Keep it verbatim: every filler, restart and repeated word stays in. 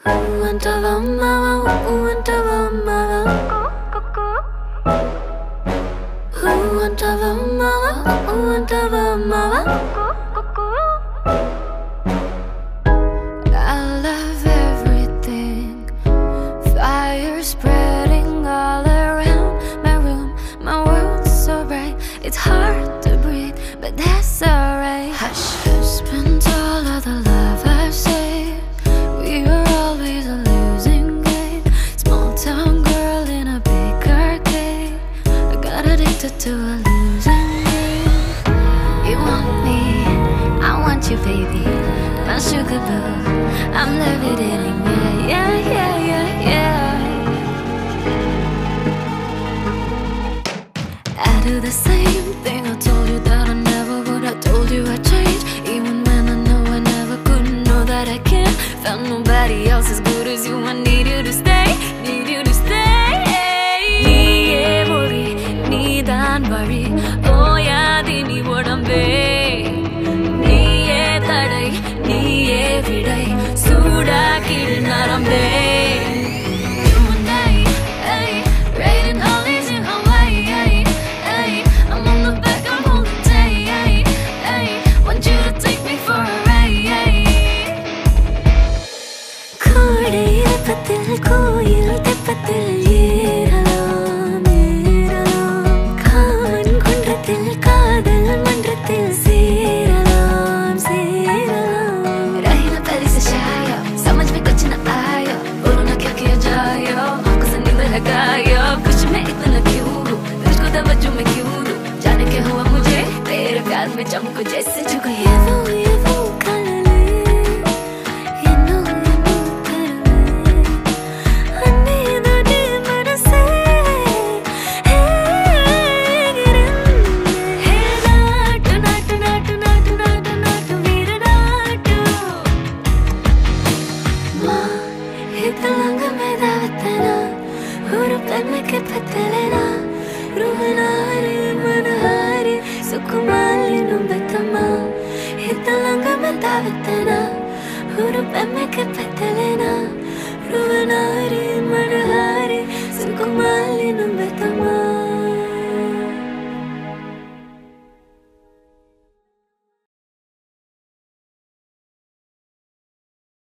Antava, Antava, Antava, Antava, Antava. I love everything. Fire spreading all around my room. My world's so bright, it's hard to breathe, but that's alright. Hush, I spent all of the love I saved. We were always a losing game. Small town girl in a big arcade. I got addicted to a losing game. You want me, I want you, baby. My sugar boo, I'm levitating, yeah, yeah, yeah, yeah, yeah. I do the same thing. I told you that I never would. I told you I'd change, even when I know I never could. Know that I can't. Found nobody else as good as you. I need you to stay, need you to stay. Niye worry, ni dan worry. Oh yeah, dini vodambe. Niye tadai, niye vidai. Suda kid narambe. கோயில் தெப்பத்தில் ஏறலாம் ஏறலாம் common குன்றத்தில் காதல் மன்றத்தில் சேரலாம் சேரலாம் रहना पहले से शायद समझ में कुछ न आया बोलो ना क्या किया जाए आंखों से नींद है गायब कुछ मैं इतना क्यों हूँ तुझको तवज्जो में क्यों दूँ जाने क्या हुआ मुझे तेरे प्यार में चमको जैसे झुक ये वो ये वो Sukumar linum betama, hitalanga matavatana, uru pemme ke petalena, ruvanari manahari.